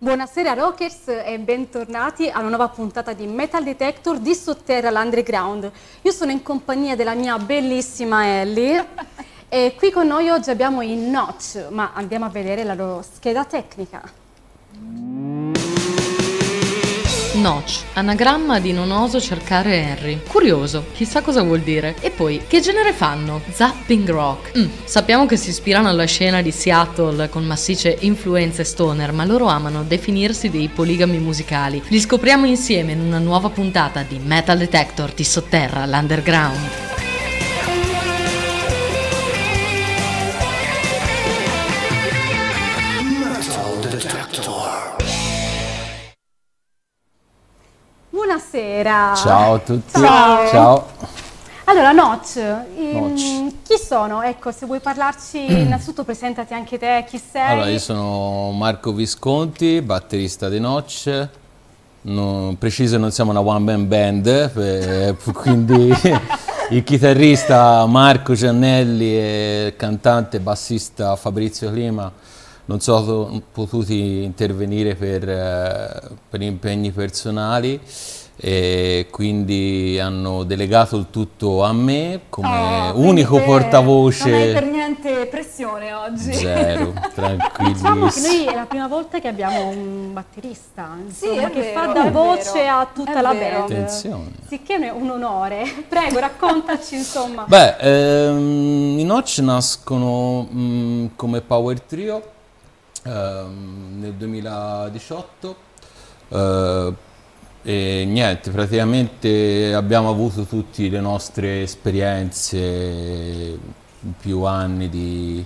Buonasera Rockers e bentornati a una nuova puntata di Metal Detector di Sotterra l'Underground. Io sono in compagnia della mia bellissima Ellie e qui con noi oggi abbiamo i Notch, ma andiamo a vedere la loro scheda tecnica. Notch, anagramma di non oso cercare Henry. Curioso, chissà cosa vuol dire. E poi, che genere fanno? Zapping rock. Sappiamo che si ispirano alla scena di Seattle con massicce influenze stoner, ma loro amano definirsi dei poligami musicali. Li scopriamo insieme in una nuova puntata di Metal Detector di Sotterra l'Underground. Buonasera. Ciao a tutti. Ciao. Ciao. Allora, Notch, Notch. chi sono? Ecco, se vuoi parlarci, innanzitutto presentati anche te, chi sei? Allora, io sono Marco Visconti, batterista di Notch. Preciso, non siamo una one man band, quindi il chitarrista Marco Giannelli e il cantante e bassista Fabrizio Clima non sono potuti intervenire per impegni personali e quindi hanno delegato il tutto a me come unico portavoce. Non hai per niente pressione oggi. Zero, tranquillissimo. Diciamo che noi è la prima volta che abbiamo un batterista, insomma, è che vero, fa da è voce vero, a tutta è la vero. band. Attenzione. Sicché è un onore. Prego, raccontaci, insomma. Beh, i Notch nascono come power trio nel 2018 e niente, praticamente abbiamo avuto tutte le nostre esperienze, più anni di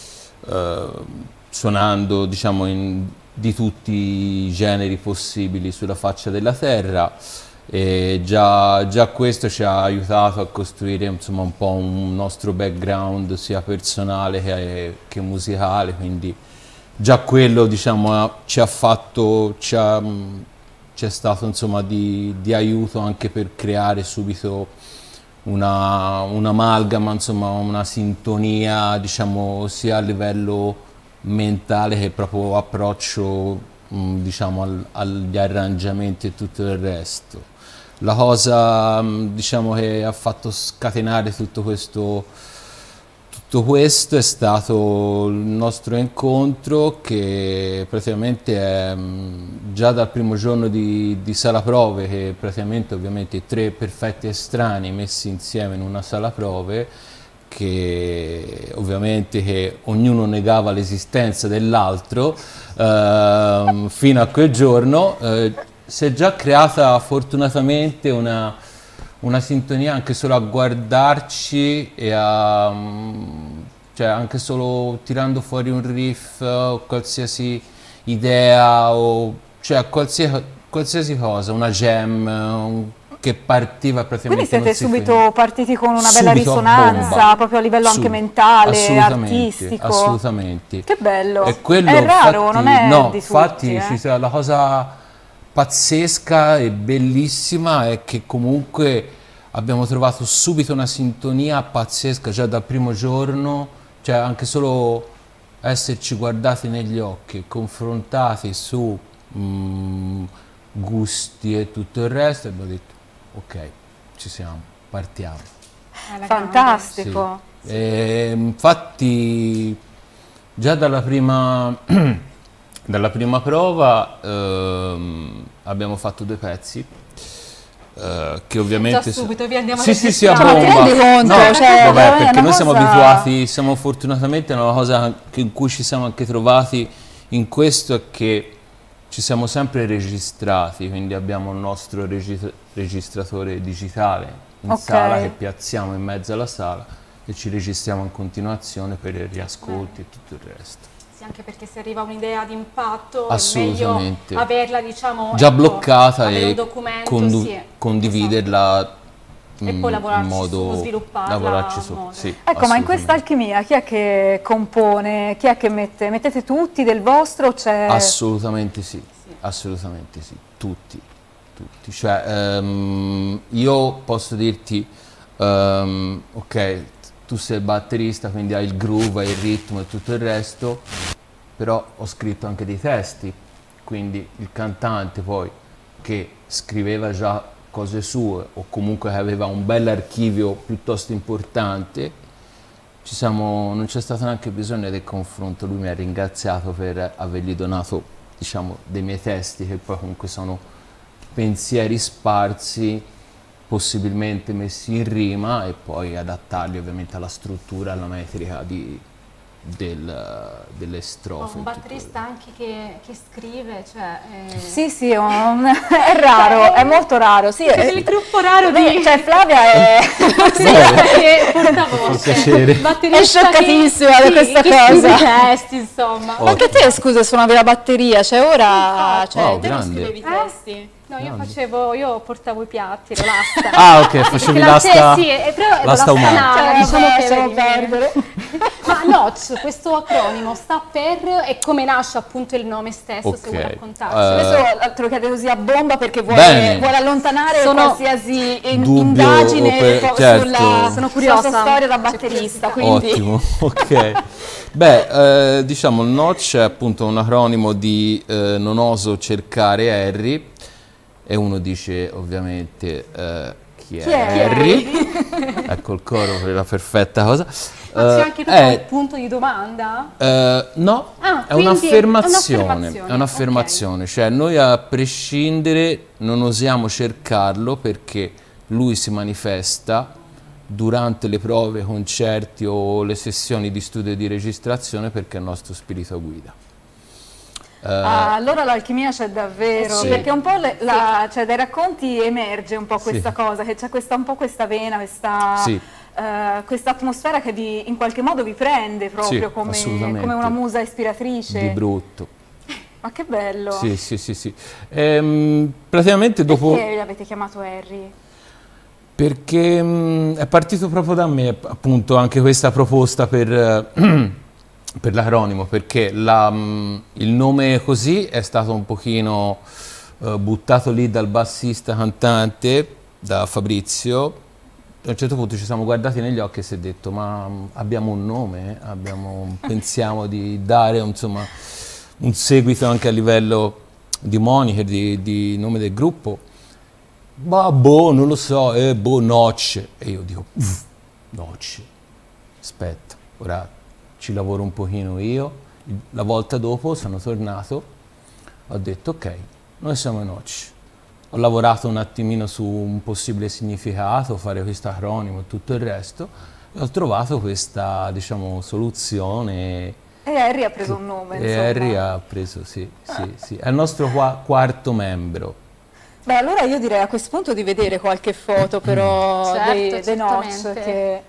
suonando, diciamo, di tutti i generi possibili sulla faccia della terra. E già questo ci ha aiutato a costruire, insomma, un po' un nostro background sia personale che musicale, quindi già quello, diciamo, ci è stato, insomma, di aiuto anche per creare subito un'amalgama, insomma, una sintonia, diciamo, sia a livello mentale che proprio approccio, diciamo, agli arrangiamenti e tutto il resto. La cosa, diciamo, che ha fatto scatenare tutto questo è stato il nostro incontro, che praticamente è già dal primo giorno di sala prove, che praticamente ovviamente tre perfetti estranei messi insieme in una sala prove, che ovviamente che ognuno negava l'esistenza dell'altro, fino a quel giorno si è già creata fortunatamente una sintonia anche solo a guardarci e cioè anche solo tirando fuori un riff o qualsiasi idea o cioè qualsiasi cosa, una jam che partiva praticamente. Quindi siete subito partiti con una bella risonanza, proprio a livello anche mentale, artistico. Assolutamente. Che bello. E quello, è raro, infatti, non è no, di infatti tutti, la cosa pazzesca e bellissima è che comunque abbiamo trovato subito una sintonia pazzesca già dal primo giorno, cioè anche solo esserci guardati negli occhi, confrontati su gusti e tutto il resto, e abbiamo detto ok, ci siamo, partiamo. Fantastico. Sì. E, infatti già dalla prima prova abbiamo fatto due pezzi che ovviamente Già subito vi andiamo a sì, a Ma ti bomba. rendi conto? No, Cioè, vabbè, è perché una noi siamo cosa- abituati, siamo fortunatamente una cosa in cui ci siamo anche trovati in questo è che ci siamo sempre registrati, quindi abbiamo il nostro registratore digitale in sala che piazziamo in mezzo alla sala e ci registriamo in continuazione per i riascolti e tutto il resto. Sì, anche perché se arriva un'idea d'impatto è meglio averla, diciamo, già bloccata avere e un documento, condividerla e poi lavorarci in modo su, svilupparla. lavorarci su. Sì, Ecco, ma in questa alchimia chi è che compone, chi è che mette? Mettete tutti del vostro o c'è... Assolutamente sì, assolutamente sì, tutti. Cioè, io posso dirti, ok, tu sei il batterista, quindi hai il groove, hai il ritmo e tutto il resto, però ho scritto anche dei testi, quindi il cantante poi che scriveva già cose sue o comunque che aveva un bel archivio piuttosto importante, non c'è stato neanche bisogno del confronto. Lui mi ha ringraziato per avergli donato, diciamo, dei miei testi che poi comunque sono pensieri sparsi, possibilmente messi in rima e poi adattarli ovviamente alla struttura, alla metrica delle strofe. Un batterista anche che scrive, cioè... Sì, è raro, è molto raro. Sì, è il gruppo raro di... Cioè Flavia è... portavoce, è scioccatissima da questa cosa. Testi, insomma. Ma anche te, scusa, suonavi la batteria, cioè ora... Wow, te non grande. scrivevi i testi? No, io portavo i piatti, l'asta. Ah, ok, facevi l'asta. Sì, però l'asta umana. Diciamo che lasciamo perdere. Ma Notch, questo acronimo sta per, e come nasce appunto il nome stesso, se vuoi raccontarci. Adesso te lo chiedo così a bomba perché vuole allontanare qualsiasi indagine sulla sua storia da batterista. Quindi. Ottimo, ok. Beh, diciamo il Notch è appunto un acronimo di non oso cercare Harry, e uno dice ovviamente chi è Harry? Ecco il coro per la perfetta cosa. Ma c'è anche il punto di domanda? No, è un'affermazione, è un'affermazione, cioè noi a prescindere non osiamo cercarlo perché lui si manifesta durante le prove, concerti o le sessioni di studio e di registrazione perché è il nostro spirito guida. Allora l'alchimia c'è davvero, sì. Perché un po' cioè, dai racconti emerge un po' questa cosa, che c'è un po' questa vena, questa atmosfera che in qualche modo vi prende proprio come una musa ispiratrice. Di brutto. Ma che bello! Sì. Praticamente dopo... Perché l'avete chiamato Harry? Perché è partito proprio da me, appunto, anche questa proposta per l'acronimo, perché il nome così è stato un pochino buttato lì dal bassista cantante, da Fabrizio. A un certo punto ci siamo guardati negli occhi e si è detto: ma abbiamo un nome? Pensiamo di dare insomma un seguito anche a livello di moniker, di nome del gruppo. Ma non lo so, Notch. E io dico, Notch, aspetta, ora ci lavoro un pochino io. La volta dopo sono tornato, ho detto ok, noi siamo Notch. Ho lavorato un attimino su un possibile significato, fare questo acronimo e tutto il resto, e ho trovato questa, diciamo, soluzione. E Harry ha preso un nome, insomma. Harry ha preso, sì. È il nostro quarto membro. Beh, allora io direi a questo punto di vedere qualche foto però dei Notch che...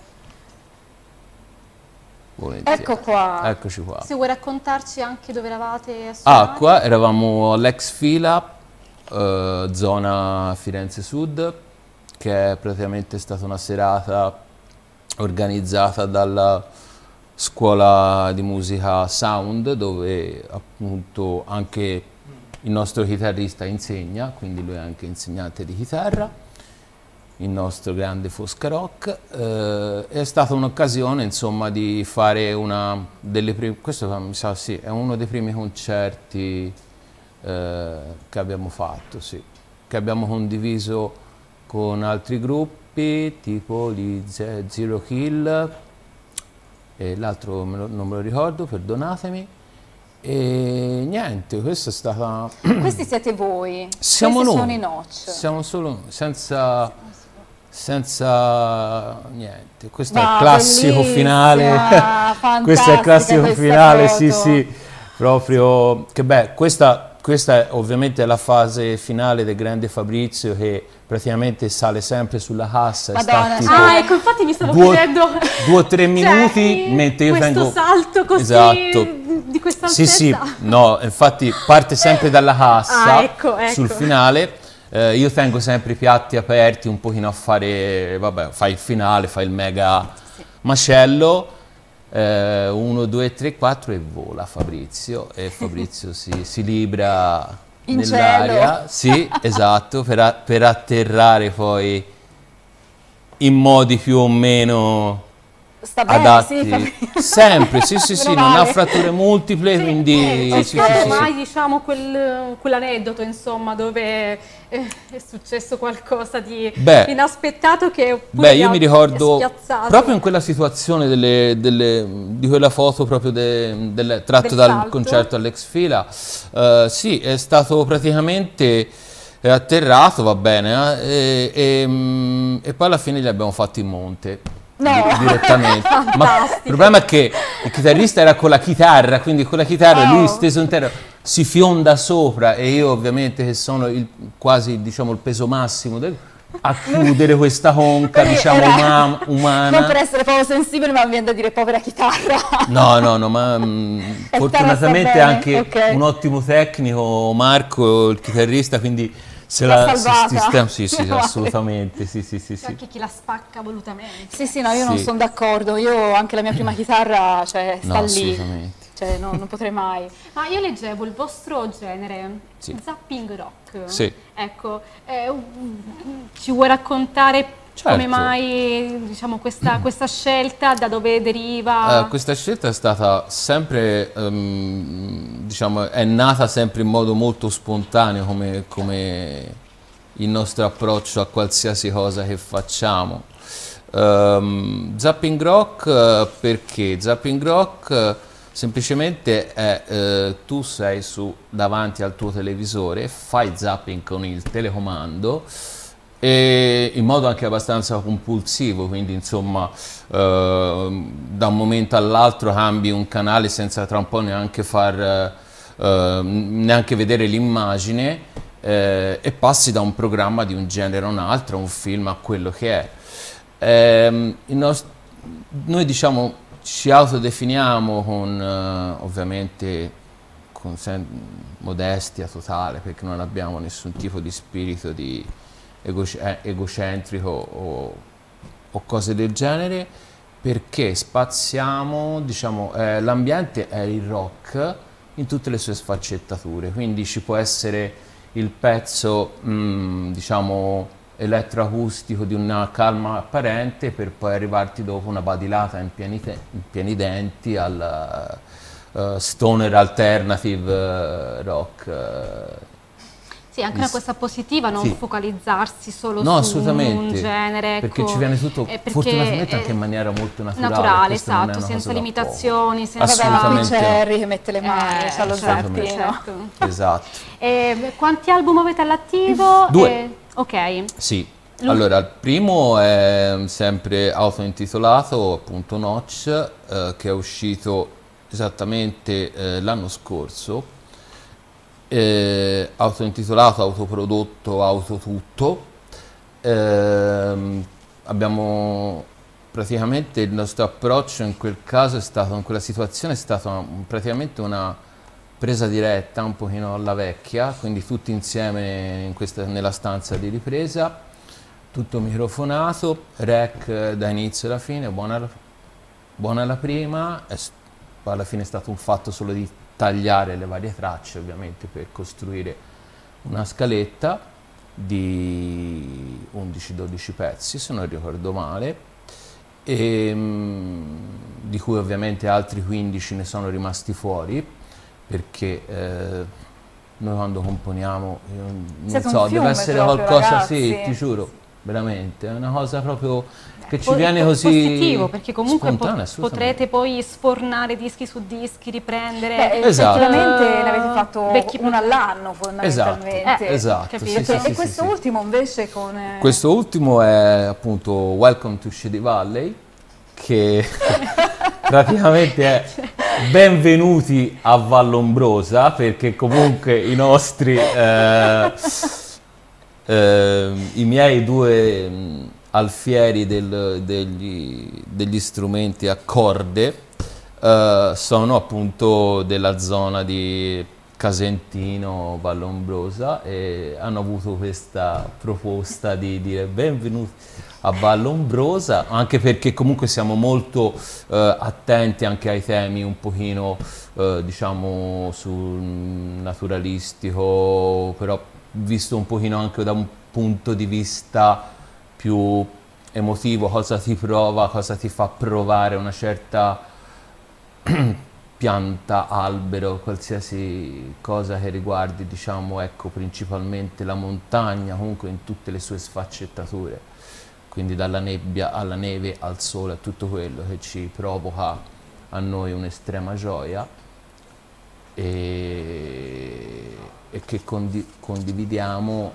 Volentieri. Ecco qua. Eccoci qua. Se vuoi raccontarci anche dove eravate a suonare? Qua eravamo all'Ex Fila, zona Firenze Sud, che è praticamente stata una serata organizzata dalla scuola di musica Sound, dove appunto anche il nostro chitarrista insegna, quindi lui è anche insegnante di chitarra, il nostro grande Fosca Rock. È stata un'occasione insomma di fare questo mi sa sì, è uno dei primi concerti che abbiamo fatto, sì, che abbiamo condiviso con altri gruppi tipo gli Zero Kill e l'altro non me lo ricordo, perdonatemi. E niente, questa è stata... Questi siete voi? Siamo Questi noi. sono i Notch. Siamo solo senza niente. Questo è il classico finale. Questo è il classico finale, foto. Sì, proprio che beh, questa è ovviamente la fase finale del grande Fabrizio che praticamente sale sempre sulla cassa. Madonna, e sta tipo ecco, infatti mi stavo chiedendo 2 o 3 minuti mentre io questo tengo salto così di questa altezza. Sì, no, infatti parte sempre dalla cassa ecco. Sul finale. Io tengo sempre i piatti aperti un pochino a fare, vabbè, fai il finale, fai il mega macello. 1, 2, 3, 4 e vola Fabrizio, e Fabrizio si libra nell'aria, sì, esatto, per atterrare poi in modi più o meno sta bene, adatti, sempre, sì, non ha fratture multiple, sì, quindi sì, mai diciamo quell'aneddoto insomma dove è successo qualcosa di inaspettato che io mi ricordo proprio in quella situazione di quella foto proprio tratto dal concerto all'Ex Fila, sì, è stato praticamente atterrato, va bene, e poi alla fine li abbiamo fatti in monte. Direttamente. Ma il problema è che il chitarrista era con la chitarra, quindi con la chitarra lui steso in terra si fionda sopra e io ovviamente che sono quasi diciamo il peso massimo a chiudere questa conca diciamo umana. Non per essere proprio sensibile, ma mi viene da dire povera chitarra. No, ma fortunatamente anche un ottimo tecnico, Marco, il chitarrista, quindi se la salvata. Sì, assolutamente, sì. Anche chi la spacca volutamente. Sì, io non sono d'accordo, io anche la mia prima chitarra, cioè, sta lì. Assolutamente. Cioè, non potrei mai. Ma io leggevo il vostro genere, zapping rock. Sì. Ecco, ci vuoi raccontare come mai diciamo, questa scelta, da dove deriva? Questa scelta è stata sempre, diciamo, è nata sempre in modo molto spontaneo come il nostro approccio a qualsiasi cosa che facciamo. Zapping rock perché? Zapping rock semplicemente è tu sei davanti al tuo televisore, fai zapping con il telecomando e in modo anche abbastanza compulsivo, quindi insomma da un momento all'altro cambi un canale senza tra un po' neanche neanche vedere l'immagine e passi da un programma di un genere a un altro, a un film, a quello che è. Noi diciamo ci autodefiniamo con ovviamente con modestia totale, perché non abbiamo nessun tipo di spirito di egocentrico o cose del genere, perché spaziamo, diciamo, l'ambiente è il rock in tutte le sue sfaccettature, quindi ci può essere il pezzo diciamo elettroacustico di una calma apparente per poi arrivarti dopo una badilata in pieni denti al stoner alternative rock. Sì, anche una cosa positiva, non focalizzarsi solo su un genere. Perché ci viene tutto fortunatamente anche in maniera molto naturale. Esatto, senza limitazioni, senza Harry che mette le mani, c'ha lo zampino. Certo. Esatto. Quanti album avete all'attivo? 2. Ok. Sì. Allora, il primo è sempre autointitolato, appunto Notch, che è uscito esattamente l'anno scorso. Autointitolato, autoprodotto, autotutto. Abbiamo praticamente il nostro approccio in quel caso è stato, in quella situazione è stata praticamente una presa diretta un pochino alla vecchia, quindi tutti insieme nella stanza di ripresa, tutto microfonato, rec da inizio alla fine, buona la prima, poi alla fine è stato un fatto solo di tagliare le varie tracce ovviamente per costruire una scaletta di 11-12 pezzi se non ricordo male, e, di cui ovviamente altri 15 ne sono rimasti fuori perché noi quando componiamo non so, deve essere qualcosa, ragazzi. Sì, ti giuro, veramente è una cosa proprio che ci viene così positivo, perché comunque potrete poi sfornare dischi su dischi, riprendere. Effettivamente ne avete fatto uno all'anno fondamentalmente. Esatto. E questo ultimo invece con... Questo ultimo è appunto Welcome to Shady Valley, che praticamente è benvenuti a Vallombrosa, perché comunque i nostri i miei due alfieri degli strumenti a corde sono appunto della zona di Casentino, Vallombrosa, e hanno avuto questa proposta di dire benvenuti a Vallombrosa, anche perché comunque siamo molto attenti anche ai temi un pochino diciamo sul naturalistico, però visto un pochino anche da un punto di vista più emotivo, cosa ti prova, cosa ti fa provare una certa pianta, albero, qualsiasi cosa che riguardi, diciamo, ecco, principalmente la montagna, comunque in tutte le sue sfaccettature, quindi dalla nebbia alla neve, al sole, a tutto quello che ci provoca a noi un'estrema gioia e che condividiamo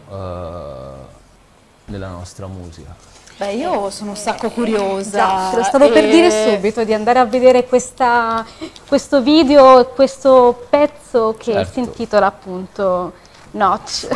nella nostra musica. Beh, io sono un sacco curiosa. Già, te lo stavo per dire subito, di andare a vedere questo video, questo pezzo che si intitola appunto Notch.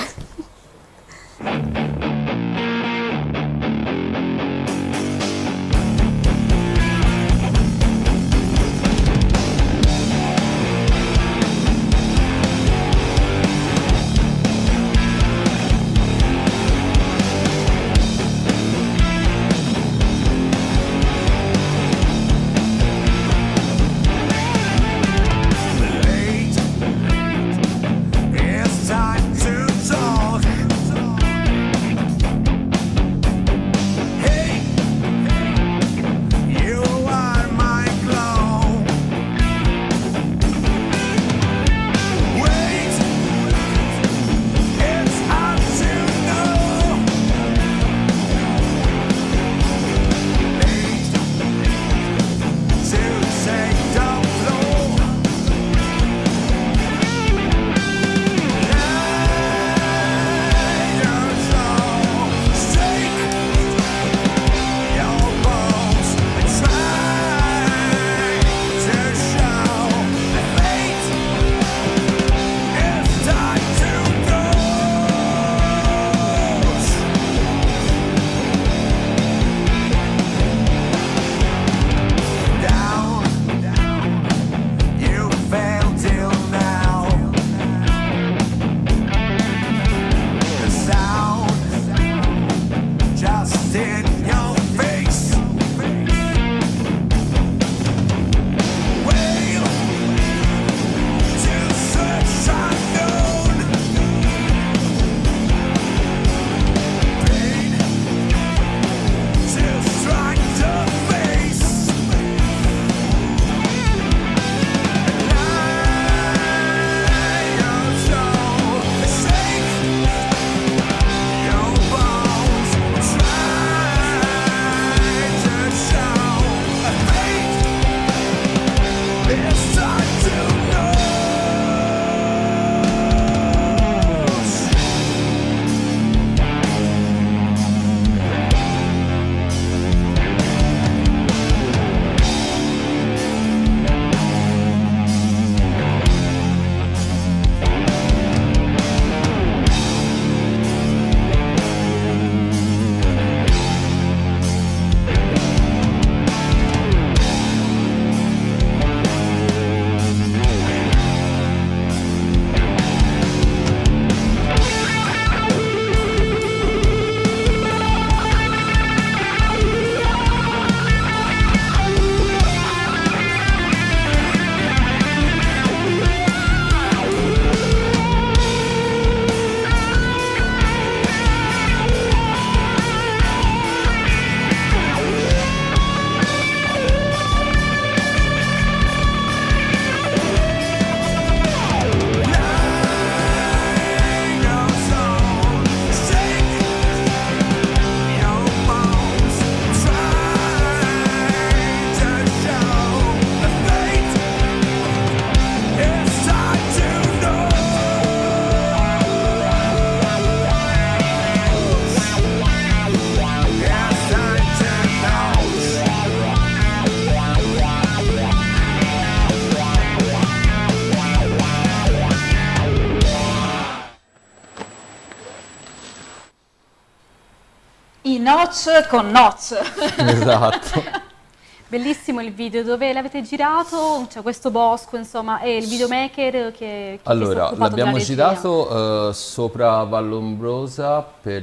I Notch con Notch. Esatto. Bellissimo il video, dove l'avete girato? C'è questo bosco, insomma, e il videomaker che allora, l'abbiamo girato sopra Vallombrosa, per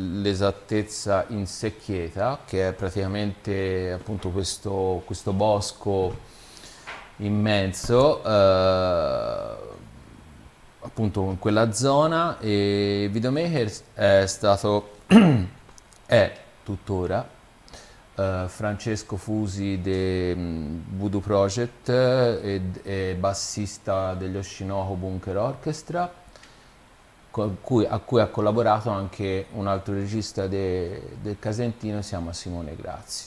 l'esattezza in Secchieta, che è praticamente appunto questo bosco immenso, appunto in quella zona, e il videomaker è stato, è tuttora, Francesco Fusi de Voodoo Project e bassista degli Oshinoko Bunker Orchestra, a cui ha collaborato anche un altro regista del Casentino, si chiama Simone Grazzi.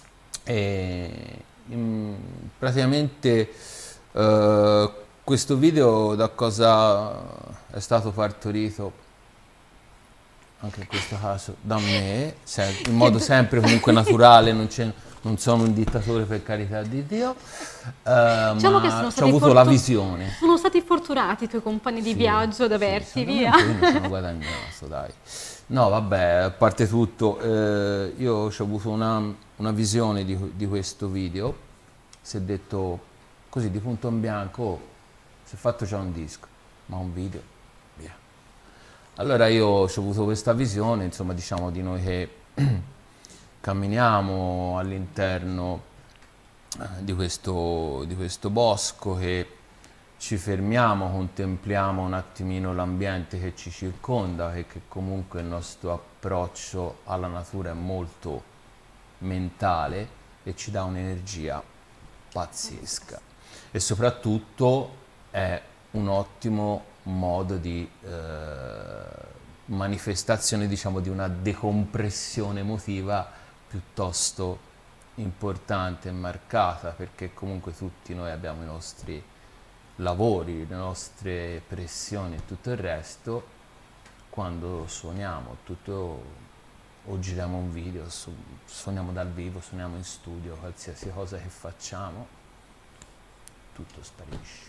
Praticamente questo video da cosa è stato partorito? Anche in questo caso da me, in modo sempre comunque naturale, non sono un dittatore, per carità di Dio, diciamo che ho avuto la visione. Sono stati fortunati i tuoi compagni di viaggio ad averti, via. Io mi sono guadagnato, dai. No, vabbè, a parte tutto, io ho avuto una visione di questo video, si è detto così di punto in bianco, oh, si è fatto già un disco, ma un video? Allora io ho avuto questa visione, insomma, diciamo di noi che camminiamo all'interno di questo bosco, che ci fermiamo, contempliamo un attimino l'ambiente che ci circonda, e che comunque il nostro approccio alla natura è molto mentale e ci dà un'energia pazzesca. E soprattutto è un ottimo modo di manifestazione, diciamo, di una decompressione emotiva piuttosto importante e marcata, perché comunque tutti noi abbiamo i nostri lavori, le nostre pressioni e tutto il resto. Quando suoniamo o giriamo un video, suoniamo dal vivo, suoniamo in studio, qualsiasi cosa che facciamo, tutto sparisce.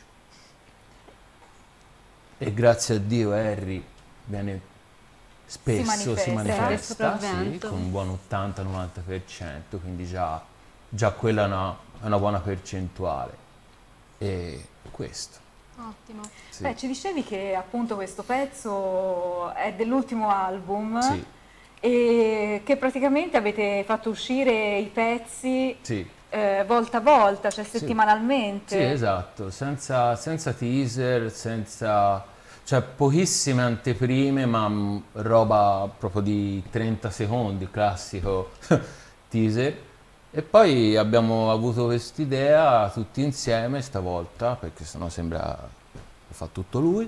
E grazie a Dio Harry viene spesso, si manifesta sì, con un buon 80-90%, quindi già quella è una buona percentuale. E questo. Ottimo. Sì. Beh, ci dicevi che appunto questo pezzo è dell'ultimo album, sì, e che praticamente avete fatto uscire i pezzi, sì, volta a volta, cioè settimanalmente. Sì, esatto, senza teaser, cioè pochissime anteprime, ma roba proprio di 30 secondi, classico teaser. E poi abbiamo avuto quest'idea tutti insieme stavolta, perché sennò sembra che fa tutto lui,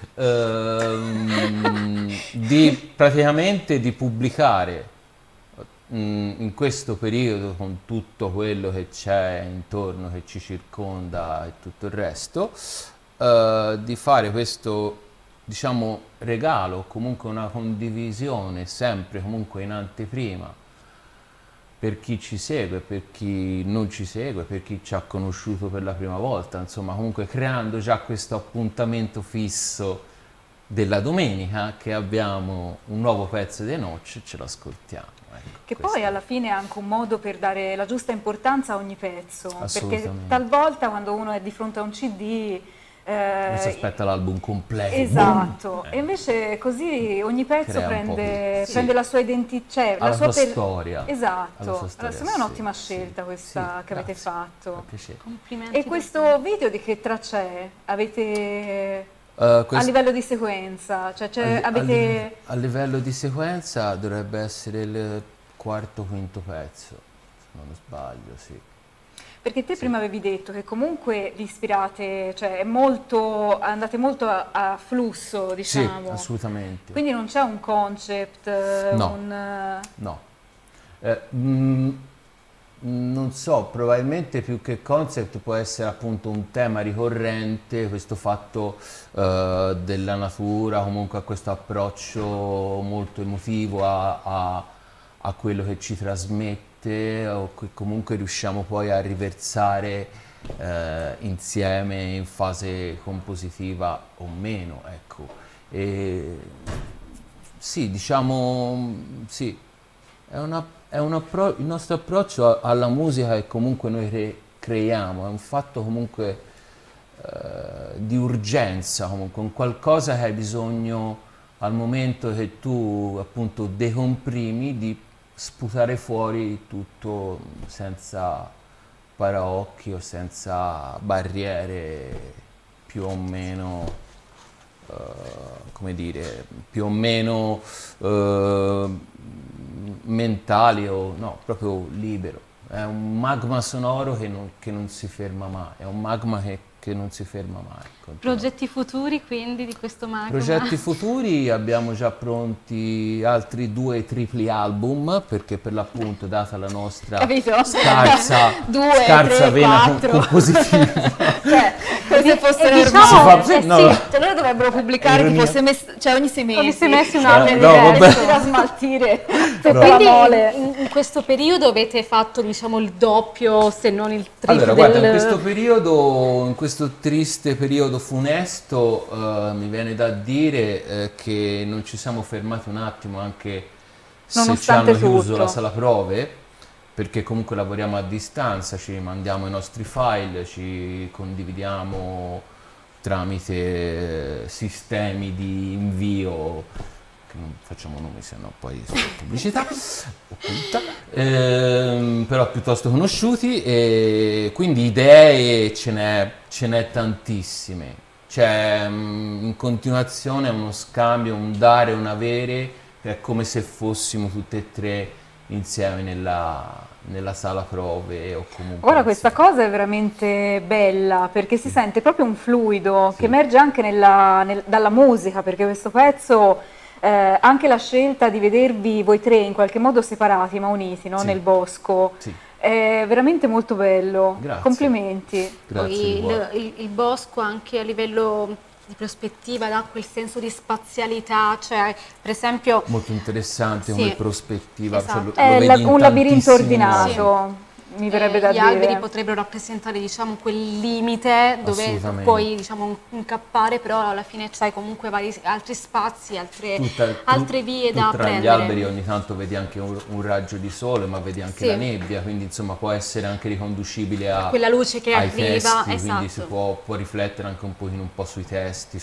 praticamente di pubblicare in questo periodo, con tutto quello che c'è intorno, che ci circonda e tutto il resto, di fare questo, diciamo, regalo, comunque una condivisione, sempre comunque in anteprima, per chi ci segue, per chi non ci segue, per chi ci ha conosciuto per la prima volta, insomma, comunque creando già questo appuntamento fisso della domenica, che abbiamo un nuovo pezzo dei Notch e ce lo ascoltiamo. Ecco, che poi alla fine è anche un modo per dare la giusta importanza a ogni pezzo, perché talvolta quando uno è di fronte a un CD non si aspetta l'album completo. Esatto, e invece così ogni pezzo prende la sua identità, cioè la sua storia. Esatto, secondo me è un'ottima scelta questa che avete fatto. Complimenti. E questo video di che traccia è? Avete a livello di sequenza? Cioè, a livello di sequenza dovrebbe essere il quarto o quinto pezzo, se non sbaglio, sì. Perché te prima avevi detto che comunque vi ispirate, cioè andate molto a flusso, diciamo. Sì, assolutamente. Quindi non c'è un concept, no. No. Non so, probabilmente più che concept può essere appunto un tema ricorrente, questo fatto della natura, comunque a questo approccio molto emotivo a quello che ci trasmette, o che comunque riusciamo poi a riversare insieme in fase compositiva o meno, ecco. E sì, diciamo, sì, il nostro approccio alla musica che comunque noi creiamo, è un fatto comunque di urgenza, comunque un qualcosa che hai bisogno al momento che tu appunto decomprimi, di sputare fuori tutto senza paraocchi o senza barriere più o meno, come dire, più o meno mentali o no, proprio libero. È un magma sonoro che non si ferma mai, è un magma che non si ferma mai. Progetti futuri quindi di questo magma? Progetti futuri, abbiamo già pronti altri 2 tripli album, perché per l'appunto, data la nostra scarsa vena compositiva. Cioè, se fosse diciamo, sì, loro dovrebbero pubblicare tipo ogni 6 mesi. Ogni 6 mesi un album da smaltire. Quindi in questo periodo avete fatto, diciamo, il doppio, se non il triplo. Allora, guarda, in questo triste periodo funesto, mi viene da dire che non ci siamo fermati un attimo, anche se ci hanno chiuso la sala prove, perché comunque lavoriamo a distanza, ci mandiamo i nostri file, ci condividiamo tramite sistemi di invio, che non facciamo nomi, se no poi pubblicità occulta, però piuttosto conosciuti, e quindi idee ce n'è tantissime. C'è in continuazione uno scambio, un dare e un avere, che è come se fossimo tutte e tre insieme nella sala prove o comunque. Ora questa cosa è veramente bella, perché si sente proprio un fluido che emerge anche dalla musica, perché questo pezzo, anche la scelta di vedervi voi tre in qualche modo separati ma uniti, no? Nel bosco, è veramente molto bello. Grazie. Complimenti. Grazie. Poi il bosco anche a livello di prospettiva dà quel senso di spazialità, cioè per esempio molto interessante come prospettiva, esatto. Cioè, È un labirinto ordinato, mi verrebbe da dire. Gli alberi potrebbero rappresentare, diciamo, quel limite dove puoi, diciamo, incappare, però alla fine c'hai comunque altri spazi, altre vie da prendere. Tra gli alberi ogni tanto vedi anche un raggio di sole, ma vedi anche la nebbia, quindi insomma può essere anche riconducibile a quella luce che ai arriva, testi, quindi si può riflettere anche un po' sui testi,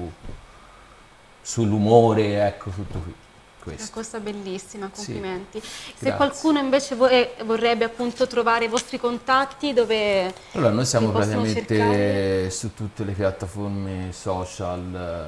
sull'umore, ecco, tutto qui. Una cosa bellissima, complimenti. Sì, se qualcuno invece vorrebbe appunto trovare i vostri contatti, dove allora noi siamo praticamente cercare? Su tutte le piattaforme social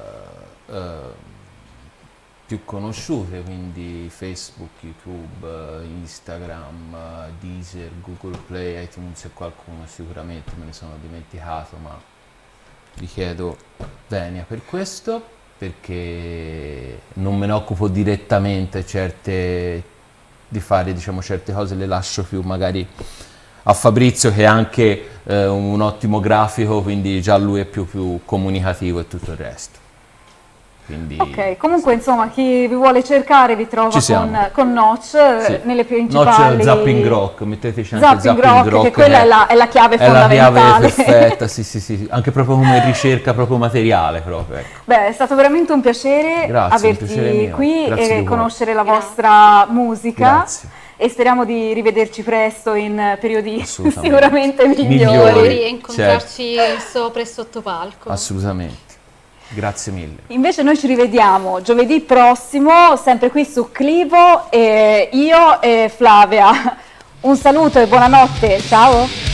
più conosciute, quindi Facebook, YouTube, Instagram, Deezer, Google Play, iTunes e qualcuno sicuramente me ne sono dimenticato, ma vi chiedo venia per questo, perché non me ne occupo direttamente di fare, diciamo, certe cose, le lascio più magari a Fabrizio, che è anche un ottimo grafico, quindi già lui è più comunicativo e tutto il resto. Quindi, ok, comunque insomma chi vi vuole cercare vi trova con Notch, nelle principali... Notch Zapping Rock, metteteci anche Zapping Rock, che quella è la chiave fondamentale. È la chiave perfetta, sì, anche proprio come ricerca proprio materiale proprio, ecco. Beh, è stato veramente un piacere averti qui e conoscere la vostra musica. Grazie. E speriamo di rivederci presto in periodi sicuramente migliori. E incontrarci sopra e sotto palco. Assolutamente. Grazie mille. Invece noi ci rivediamo giovedì prossimo, sempre qui su Clivo, io e Flavia. Un saluto e buonanotte, ciao!